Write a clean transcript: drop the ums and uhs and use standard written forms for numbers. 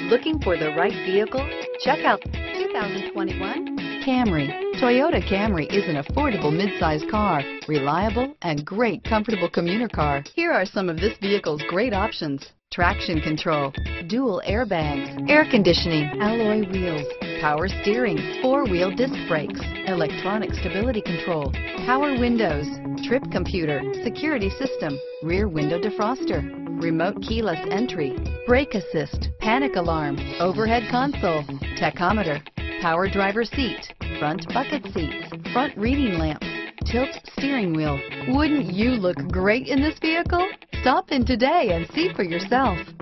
Looking for the right vehicle? Check out 2021 Camry. Toyota Camry is an affordable midsize car, reliable and great comfortable commuter car. Here are some of this vehicle's great options: traction control, dual airbags, air conditioning, alloy wheels, power steering, four-wheel disc brakes, electronic stability control, power windows, trip computer, security system, rear window defroster, remote keyless entry, brake assist, panic alarm, overhead console, tachometer, power driver seat, front bucket seats, front reading lamps, tilt steering wheel. Wouldn't you look great in this vehicle? Stop in today and see for yourself.